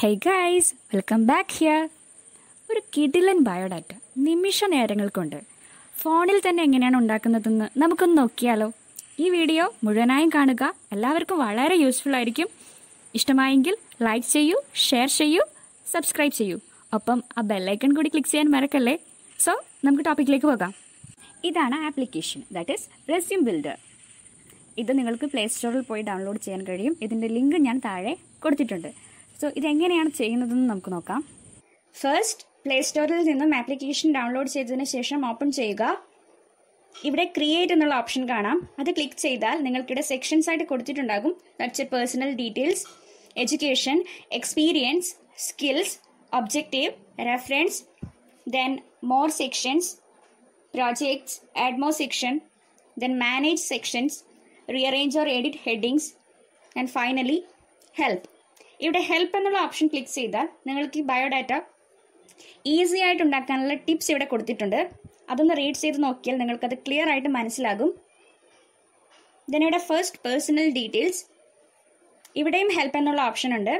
Hey guys, welcome back here. ഒരു കിടിലൻ biodata നിമിഷ നേരങ്ങൾ കൊണ്ട് ഫോണിൽ തന്നെ എങ്ങനെയാണ് ഉണ്ടാക്കുന്നതെന്ന് നമുക്കൊന്ന് നോക്കിയാലോ. ഈ വീഡിയോ മുഴുവനായും കാണുക, എല്ലാവർക്കും വളരെ യൂസ്ഫുൾ ആയിരിക്കും. ഇഷ്ടമായെങ്കിൽ ലൈക്ക് ചെയ്യൂ, ഷെയർ ചെയ്യൂ, സബ്സ്ക്രൈബ് ചെയ്യൂ, ഒപ്പം ആ ബെല്ലൈക്കൺ കൂടി ക്ലിക്ക് ചെയ്യാൻ മറക്കല്ലേ. സോ നമുക്ക് ടോപ്പിക്കിലേക്ക് പോകാം. ഇതാണ് application, that is resume builder. ഇത് നിങ്ങൾക്ക് പ്ലേ സ്റ്റോറിൽ പോയി ഡൗൺലോഡ് ചെയ്യാൻ കഴിയും. ഇതിൻ്റെ ലിങ്ക് ഞാൻ താഴെ കൊടുത്തിട്ടുണ്ട്. സോ ഇതെങ്ങനെയാണ് ചെയ്യുന്നതെന്ന് നമുക്ക് നോക്കാം. ഫസ്റ്റ് പ്ലേ സ്റ്റോറിൽ നിന്നും ആപ്ലിക്കേഷൻ ഡൗൺലോഡ് ചെയ്തതിന് ശേഷം ഓപ്പൺ ചെയ്യുക. ഇവിടെ ക്രിയേറ്റ് എന്നുള്ള ഓപ്ഷൻ കാണാം. അത് ക്ലിക്ക് ചെയ്താൽ നിങ്ങൾക്കിവിടെ സെക്ഷൻസ് ആയിട്ട് കൊടുത്തിട്ടുണ്ടാകും. That's personal details, education, experience, skills, objective, reference, then more sections, projects, add more section, then manage sections, rearrange or edit headings, and finally help. ഇവിടെ ഹെൽപ്പ് എന്നുള്ള ഓപ്ഷൻ ക്ലിക്ക് ചെയ്താൽ നിങ്ങൾക്ക് ഈ ബയോഡാറ്റ ഈസി ആയിട്ട് ഉണ്ടാക്കാനുള്ള tips ഇവിടെ കൊടുത്തിട്ടുണ്ട്. അതൊന്ന് റീഡ് ചെയ്ത് നോക്കിയാൽ നിങ്ങൾക്കത് ക്ലിയർ ആയിട്ട് മനസ്സിലാകും. ദെൻ ഇവിടെ ഫസ്റ്റ് പേഴ്സണൽ ഡീറ്റെയിൽസ്, ഇവിടെയും ഹെൽപ്പ് എന്നുള്ള ഓപ്ഷൻ ഉണ്ട്.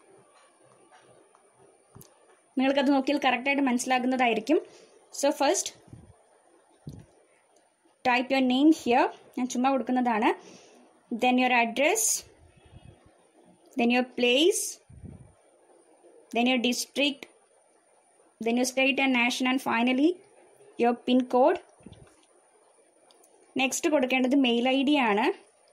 നിങ്ങൾക്കത് നോക്കിയാൽ കറക്റ്റായിട്ട് മനസ്സിലാകുന്നതായിരിക്കും. So first type your name here, ഞാൻ ചുമ്മാ കൊടുക്കുന്നതാണ്. then your address, then your place, then your district, then your state and nation, and finally your pin code. next കൊടുക്കേണ്ടത് മെയിൽ ഐ ഡി ആണ്.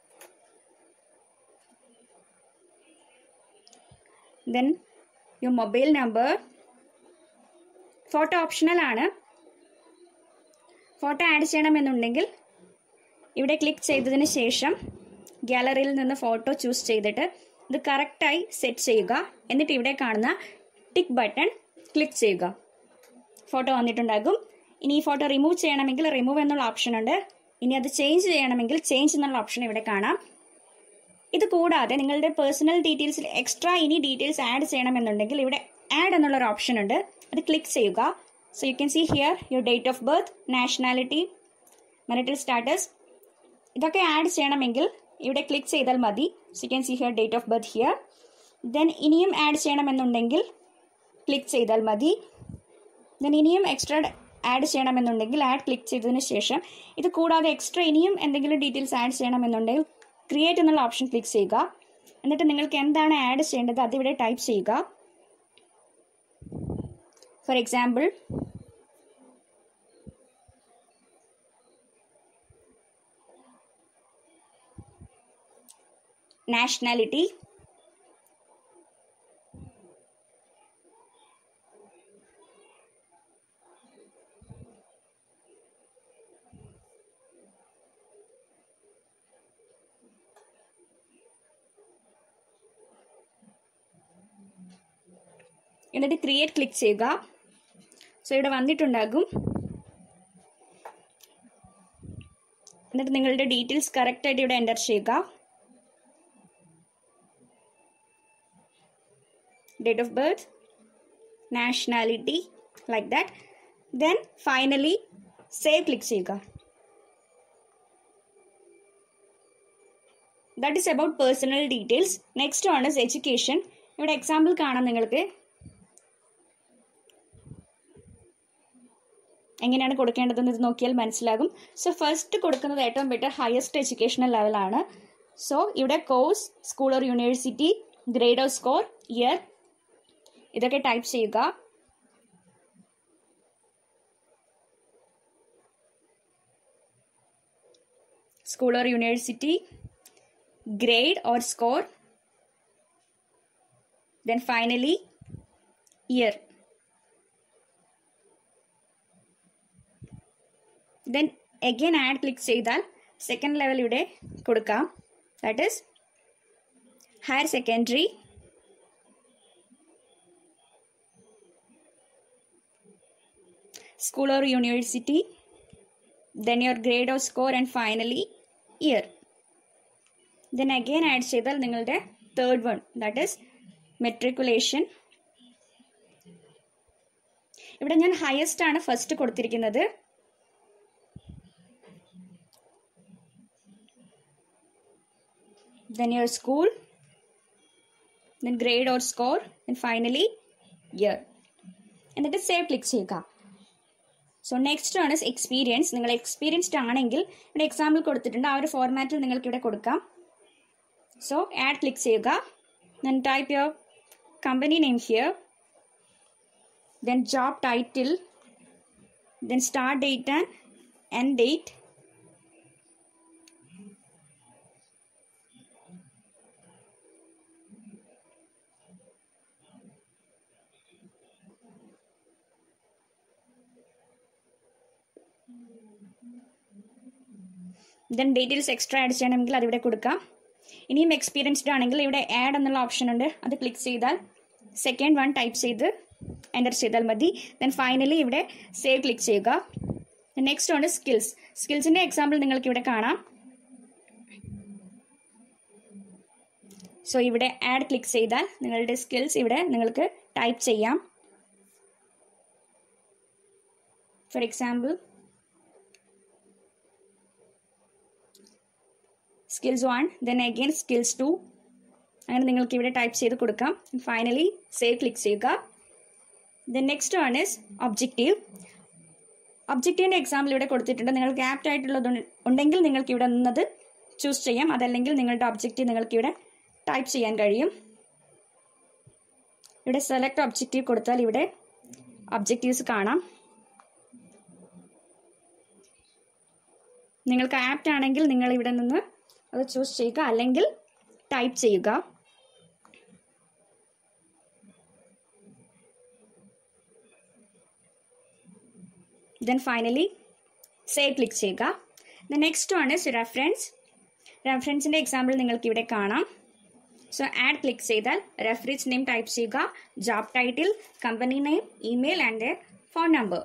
then your mobile number. Photo optional ആണ്. Photo add ചെയ്യണമെന്നുണ്ടെങ്കിൽ ഇവിടെ click ചെയ്തതിന് ശേഷം ഗാലറിയിൽ നിന്ന് photo choose ചെയ്തിട്ട് ഇത് കറക്റ്റായി സെറ്റ് ചെയ്യുക. എന്നിട്ട് ഇവിടെ കാണുന്ന ടിക്ക് ബട്ടൺ ക്ലിക്ക് ചെയ്യുക. ഫോട്ടോ വന്നിട്ടുണ്ടാകും. ഇനി ഈ ഫോട്ടോ റിമൂവ് ചെയ്യണമെങ്കിൽ റിമൂവ് എന്നുള്ള ഓപ്ഷൻ ഉണ്ട്. ഇനി അത് ചേഞ്ച് ചെയ്യണമെങ്കിൽ ചേഞ്ച് എന്നുള്ള ഓപ്ഷൻ ഇവിടെ കാണാം. ഇത് കൂടാതെ നിങ്ങളുടെ പേഴ്സണൽ ഡീറ്റെയിൽസിൽ എക്സ്ട്രാ ഇനി ഡീറ്റെയിൽസ് ആഡ് ചെയ്യണമെന്നുണ്ടെങ്കിൽ ഇവിടെ ആഡ് എന്നുള്ളൊരു ഓപ്ഷൻ ഉണ്ട്. അത് ക്ലിക്ക് ചെയ്യുക. So you can see here your date of birth, nationality, marital status. ഇതൊക്കെ ആഡ് ചെയ്യണമെങ്കിൽ ഇവിടെ ക്ലിക്ക് ചെയ്താൽ മതി. So you can see here date of birth here. Then ഇനിയും ആഡ് ചെയ്യണമെന്നുണ്ടെങ്കിൽ ക്ലിക്ക് ചെയ്താൽ മതി. Then ഇനിയും എക്സ്ട്രാ ആഡ് ചെയ്യണമെന്നുണ്ടെങ്കിൽ ആഡ് ക്ലിക്ക് ചെയ്തതിന് ശേഷം ഇത് കൂടാതെ എക്സ്ട്രാ ഇനിയും എന്തെങ്കിലും ഡീറ്റെയിൽസ് ആഡ് ചെയ്യണമെന്നുണ്ടെങ്കിൽ ക്രിയേറ്റ് എന്നുള്ള ഓപ്ഷൻ ക്ലിക്ക് ചെയ്യുക. എന്നിട്ട് നിങ്ങൾക്ക് എന്താണ് ആഡ് ചെയ്യേണ്ടത് അതിവിടെ ടൈപ്പ് ചെയ്യുക. For example, nationality, എന്നിട്ട് ക്രിയേറ്റ് ക്ലിക്ക് ചെയ്യുക. സോ ഇവിടെ വന്നിട്ടുണ്ടാകും. എന്നിട്ട് നിങ്ങളുടെ ഡീറ്റെയിൽസ് കറക്റ്റായിട്ട് ഇവിടെ എൻ്റർ ചെയ്യുക. Date of birth, nationality, like that. Then finally save click ചെയ്യുക. That is about personal details. Next ആണ് എഡ്യൂക്കേഷൻ. ഇവിടെ എക്സാമ്പിൾ കാണാം. നിങ്ങൾക്ക് എങ്ങനെയാണ് കൊടുക്കേണ്ടതെന്ന് ഇത് നോക്കിയാൽ മനസ്സിലാകും. സോ ഫസ്റ്റ് കൊടുക്കുന്നത് ഏറ്റവും ബെറ്റർ ഹയസ്റ്റ് എഡ്യൂക്കേഷണൽ ലെവലാണ്. സോ ഇവിടെ course, school or university, grade or score, year, ഇതൊക്കെ ടൈപ്പ് ചെയ്യുക. School or university, grade or score, then finally year. Then again add click ചെയ്താൽ സെക്കൻഡ് ലെവൽ ഇവിടെ കൊടുക്കാം. That is higher secondary, school or university, then your grade or score, and finally year. Then again add ചെയ്താൽ നിങ്ങളുടെ third one, that is matriculation. ഇവിടെ ഞാൻ highest ആണ് first കൊടുത്തിരിക്കുന്നത്. then your school, then grade or score, and finally year. എന്നിട്ട് save click ചെയ്യുക. So next ആണ് experience. നിങ്ങൾ എക്സ്പീരിയൻസ്ഡ് ആണെങ്കിൽ ഇവിടെ എക്സാമ്പിൾ കൊടുത്തിട്ടുണ്ട്, ആ ഒരു ഫോർമാറ്റിൽ നിങ്ങൾക്ക് ഇവിടെ കൊടുക്കാം. സോ ആഡ് ക്ലിക്ക് ചെയ്യുക, then type your company name here, then job title, then start date and end date, then details extra add ചെയ്യണമെങ്കിൽ അതിവിടെ കൊടുക്കാം. ഇനിയും എക്സ്പീരിയൻസ്ഡ് ആണെങ്കിൽ ഇവിടെ ആഡ് എന്നുള്ള ഓപ്ഷൻ ഉണ്ട്, അത് ക്ലിക്ക് ചെയ്താൽ സെക്കൻഡ് വൺ ടൈപ്പ് ചെയ്ത് എൻ്റർ ചെയ്താൽ മതി. ദെൻ ഫൈനലി ഇവിടെ സേവ് ക്ലിക്ക് ചെയ്യുക. നെക്സ്റ്റ് ആണ് സ്കിൽസ്. സ്കിൽസിൻ്റെ എക്സാമ്പിൾ നിങ്ങൾക്ക് ഇവിടെ കാണാം. സോ ഇവിടെ ആഡ് ക്ലിക്ക് ചെയ്താൽ നിങ്ങളുടെ സ്കിൽസ് ഇവിടെ നിങ്ങൾക്ക് ടൈപ്പ് ചെയ്യാം. For example skills 1, then again skills 2, അങ്ങനെ നിങ്ങൾക്ക് ഇവിടെ ടൈപ്പ് ചെയ്ത് കൊടുക്കാം. ഫൈനലി സേവ് ക്ലിക്ക് ചെയ്യുക. Then next one is objective. ഒബ്ജക്റ്റീവിൻ്റെ എക്സാമ്പിൾ ഇവിടെ കൊടുത്തിട്ടുണ്ട്. നിങ്ങൾക്ക് ആപ്റ്റ് ആയിട്ടുള്ളത് ഉണ്ടെങ്കിൽ നിങ്ങൾക്ക് ഇവിടെ നിന്നത് ചൂസ് ചെയ്യാം, അതല്ലെങ്കിൽ നിങ്ങളുടെ ഒബ്ജക്റ്റീവ് നിങ്ങൾക്ക് ഇവിടെ ടൈപ്പ് ചെയ്യാൻ കഴിയും. ഇവിടെ സെലക്ട് ഒബ്ജക്റ്റീവ് കൊടുത്താൽ ഇവിടെ ഒബ്ജക്റ്റീവ്സ് കാണാം. നിങ്ങൾക്ക് ആപ്റ്റ് ആണെങ്കിൽ നിങ്ങൾ ഇവിടെ നിന്ന് അത് ചൂസ് ചെയ്യുക, അല്ലെങ്കിൽ ടൈപ്പ് ചെയ്യുക. ദെൻ ഫൈനലി സേവ് ക്ലിക്ക് ചെയ്യുക. The next one is reference. റെഫറൻസിൻ്റെ എക്സാമ്പിൾ നിങ്ങൾക്ക് ഇവിടെ കാണാം. സോ ആഡ് ക്ലിക്ക് ചെയ്താൽ റെഫറൻസ് നെയിം ടൈപ്പ് ചെയ്യുക, job title, company name, email and phone number.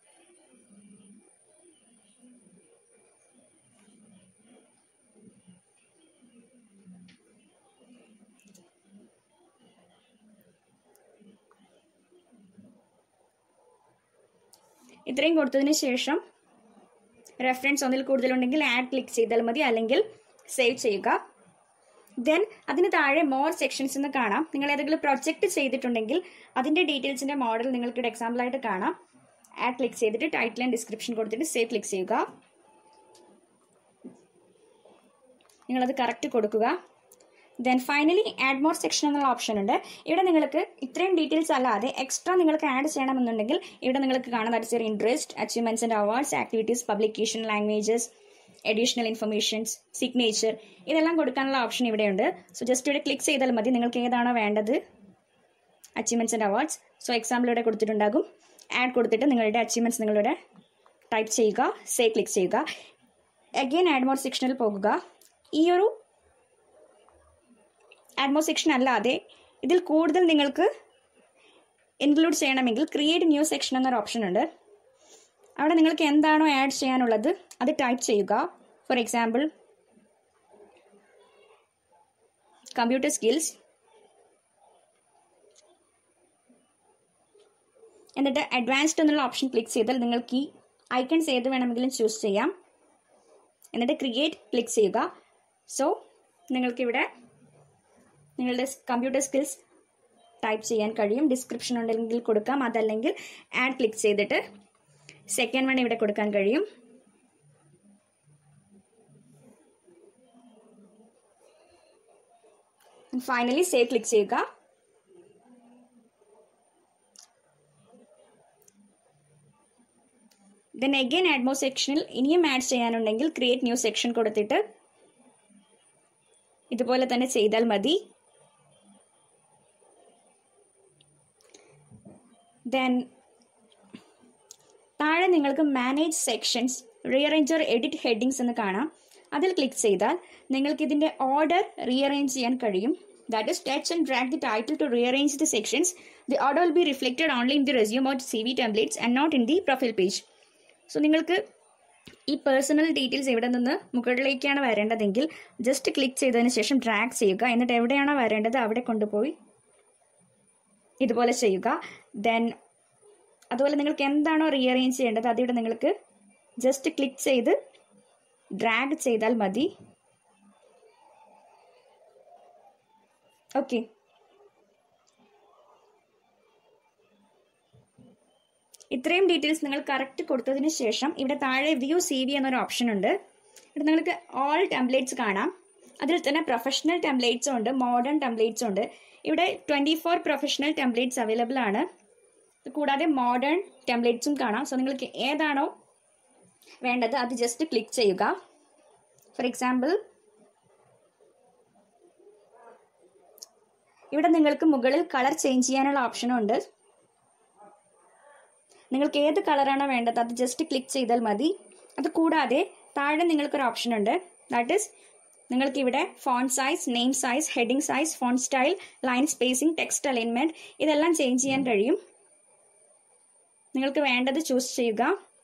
ഇത്രയും കൊടുത്തതിന് ശേഷം റെഫറൻസ് ഒന്നിൽ കൂടുതലുണ്ടെങ്കിൽ ആഡ് ക്ലിക്ക് ചെയ്താൽ മതി, അല്ലെങ്കിൽ സേവ് ചെയ്യുക. ദെൻ അതിന് താഴെ മോർ സെക്ഷൻസ് എന്ന് കാണാം. നിങ്ങൾ ഏതെങ്കിലും പ്രൊജക്റ്റ് ചെയ്തിട്ടുണ്ടെങ്കിൽ അതിൻ്റെ ഡീറ്റെയിൽസിൻ്റെ മോഡൽ നിങ്ങൾക്കിവിടെ എക്സാമ്പിളായിട്ട് കാണാം. ആഡ് ക്ലിക്ക് ചെയ്തിട്ട് ടൈറ്റിൽ ആൻഡ് ഡിസ്ക്രിപ്ഷൻ കൊടുത്തിട്ട് സേവ് ക്ലിക്ക് ചെയ്യുക. നിങ്ങളത് കറക്റ്റ് കൊടുക്കുക. Then finally add more section എന്നുള്ള ഓപ്ഷൻ ഉണ്ട്. ഇവിടെ നിങ്ങൾക്ക് ഇത്രയും ഡീറ്റെയിൽസ് അല്ലാതെ എക്സ്ട്രാ നിങ്ങൾക്ക് ആഡ് ചെയ്യണമെന്നുണ്ടെങ്കിൽ ഇവിടെ നിങ്ങൾക്ക് കാണാം, that is your interest, achievements and awards, activities, publication, languages, additional informations, signature, ഇതെല്ലാം കൊടുക്കാനുള്ള ഓപ്ഷൻ ഇവിടെയുണ്ട്. സോ ജസ്റ്റ് ഇവിടെ ക്ലിക്ക് ചെയ്താൽ മതി നിങ്ങൾക്ക് ഏതാണോ വേണ്ടത്. Achievements and awards, so example ഇവിടെ കൊടുത്തിട്ടുണ്ടാകും. ആഡ് കൊടുത്തിട്ട് നിങ്ങളുടെ അച്ചീവ്മെന്റ്സ് നിങ്ങളിവിടെ ടൈപ്പ് ചെയ്യുക, സേവ് ക്ലിക്ക് ചെയ്യുക. അഗെയിൻ ആഡ് മോർ സെക്ഷനിൽ പോകുക. ഈ ഒരു ആഡ് മോർ സെക്ഷൻ അല്ലാതെ ഇതിൽ കൂടുതൽ നിങ്ങൾക്ക് ഇൻക്ലൂഡ് ചെയ്യണമെങ്കിൽ ക്രിയേറ്റ് ന്യൂ സെക്ഷൻ എന്നൊരു ഓപ്ഷൻ ഉണ്ട്. അവിടെ നിങ്ങൾക്ക് എന്താണോ ആഡ് ചെയ്യാനുള്ളത് അത് ടൈപ്പ് ചെയ്യുക. ഫോർ എക്സാമ്പിൾ കമ്പ്യൂട്ടർ സ്കിൽസ്, എന്നിട്ട് അഡ്വാൻസ്ഡ് എന്നുള്ള ഓപ്ഷൻ ക്ലിക്ക് ചെയ്താൽ നിങ്ങൾക്ക് ഈ ഐക്കൺസ് ഏത് വേണമെങ്കിലും ചൂസ് ചെയ്യാം. എന്നിട്ട് ക്രിയേറ്റ് ക്ലിക്ക് ചെയ്യുക. സോ നിങ്ങൾക്കിവിടെ നിങ്ങളുടെ കമ്പ്യൂട്ടർ സ്കിൽസ് ടൈപ്പ് ചെയ്യാൻ കഴിയും. ഡിസ്ക്രിപ്ഷൻ ഉണ്ടെങ്കിൽ കൊടുക്കാം, അതല്ലെങ്കിൽ ആഡ് ക്ലിക്ക് ചെയ്തിട്ട് സെക്കൻഡ് വൺ ഇവിടെ കൊടുക്കാൻ കഴിയും. ഫൈനലി സേവ് ക്ലിക്ക് ചെയ്യുക. ദെൻ അഗെയിൻ ആഡ് മോർ സെക്ഷനിൽ ഇനിയും ആഡ് ചെയ്യാനുണ്ടെങ്കിൽ ക്രിയേറ്റ് ന്യൂ സെക്ഷൻ കൊടുത്തിട്ട് ഇതുപോലെ തന്നെ ചെയ്താൽ മതി. ദെൻ താഴെ നിങ്ങൾക്ക് manage sections, rearrange or edit headings എന്ന് കാണാം. അതിൽ ക്ലിക്ക് ചെയ്താൽ നിങ്ങൾക്ക് ഇതിൻ്റെ ഓർഡർ റീഅറേഞ്ച് ചെയ്യാൻ കഴിയും. That is touch and drag the title to rearrange the sections. The order will be reflected only in the resume or CV templates and not in the profile page. So നിങ്ങൾക്ക് ഈ personal details എവിടെ നിന്ന് മുകളിലേക്കാണ് വരേണ്ടതെങ്കിൽ just click ചെയ്തതിന് ശേഷം drag ചെയ്യുക. എന്നിട്ട് എവിടെയാണോ വരേണ്ടത് അവിടെ കൊണ്ടുപോയി ഇതുപോലെ ചെയ്യുക. ദെൻ അതുപോലെ നിങ്ങൾക്ക് എന്താണോ റീഅറേഞ്ച് ചെയ്യേണ്ടത് അതിവിടെ നിങ്ങൾക്ക് ജസ്റ്റ് ക്ലിക്ക് ചെയ്ത് ഡ്രാഗ് ചെയ്താൽ മതി. ഓക്കെ, ഇത്രയും ഡീറ്റെയിൽസ് നിങ്ങൾ കറക്റ്റ് കൊടുത്തതിന് ശേഷം ഇവിടെ താഴെ വ്യൂ CV എന്നൊരു ഓപ്ഷൻ ഉണ്ട്. ഇവിടെ നിങ്ങൾക്ക് ഓൾ ടെംപ്ലേറ്റ്സ് കാണാം. അതിൽ തന്നെ പ്രൊഫഷണൽ ടെംപ്ലേറ്റ്സും ഉണ്ട്, മോഡേൺ ടെംപ്ലേറ്റ്സും ഉണ്ട്. ഇവിടെ 24 പ്രൊഫഷണൽ ടെംപ്ലേറ്റ്സ് അവൈലബിൾ ആണ്. കൂടാതെ മോഡേൺ ടെംപ്ലേറ്റ്സും കാണാം. സോ നിങ്ങൾക്ക് ഏതാണോ വേണ്ടത് അത് ജസ്റ്റ് ക്ലിക്ക് ചെയ്യുക. ഫോർ എക്സാമ്പിൾ ഇവിടെ നിങ്ങൾക്ക് മുകളിൽ കളർ ചേഞ്ച് ചെയ്യാനുള്ള ഓപ്ഷനും ഉണ്ട്. നിങ്ങൾക്ക് ഏത് കളറാണോ വേണ്ടത് അത് ജസ്റ്റ് ക്ലിക്ക് ചെയ്താൽ മതി. അത് കൂടാതെ താഴെ നിങ്ങൾക്കൊരു ഓപ്ഷൻ ഉണ്ട്. ദാറ്റ് ഈസ് നിങ്ങൾക്ക് ഇവിടെ font size, name size, heading size, font style, line spacing, text alignment ഇതെല്ലാം ചേഞ്ച് ചെയ്യാൻ കഴിയും. നിങ്ങൾക്ക് വേണ്ടത് ചൂസ് ചെയ്യുക.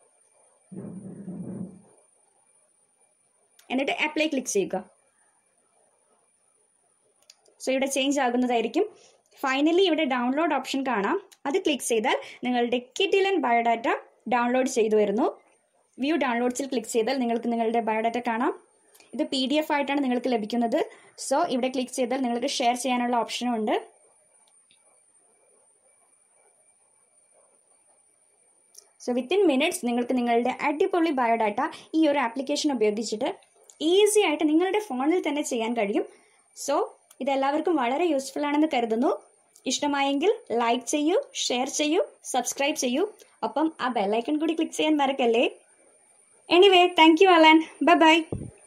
എന്നിട്ട് അപ്ലൈ ക്ലിക്ക് ചെയ്യുക. സോ ഇവിടെ ചേഞ്ച് ആകുന്നതായിരിക്കും. ഫൈനലി ഇവിടെ ഡൗൺലോഡ് ഓപ്ഷൻ കാണാം. അത് ക്ലിക്ക് ചെയ്താൽ നിങ്ങളുടെ കിഡിലൻ ബയോഡാറ്റ ഡൗൺലോഡ് ചെയ്തു വരുന്നു. വ്യൂ ഡൗൺലോഡ്സിൽ ക്ലിക്ക് ചെയ്താൽ നിങ്ങൾക്ക് നിങ്ങളുടെ ബയോഡാറ്റ കാണാം. ഇത് PDF ആയിട്ടാണ് നിങ്ങൾക്ക് ലഭിക്കുന്നത്. സോ ഇവിടെ ക്ലിക്ക് ചെയ്താൽ നിങ്ങൾക്ക് ഷെയർ ചെയ്യാനുള്ള ഓപ്ഷനും ഉണ്ട്. സോ വിത്തിൻ മിനിറ്റ്സ് നിങ്ങൾക്ക് നിങ്ങളുടെ അടിപൊളി ബയോഡാറ്റ ഈ ഒരു ആപ്ലിക്കേഷൻ ഉപയോഗിച്ചിട്ട് ഈസി ആയിട്ട് നിങ്ങളുടെ ഫോണിൽ തന്നെ ചെയ്യാൻ കഴിയും. സോ ഇതെല്ലാവർക്കും വളരെ യൂസ്ഫുൾ ആണെന്ന് കരുതുന്നു. ഇഷ്ടമായെങ്കിൽ ലൈക്ക് ചെയ്യൂ, ഷെയർ ചെയ്യൂ, സബ്സ്ക്രൈബ് ചെയ്യൂ. ഒപ്പം ആ ബെല്ലൈക്കൺ കൂടി ക്ലിക്ക് ചെയ്യാൻ മറക്കല്ലേ. Anyway, thank you all and bye bye.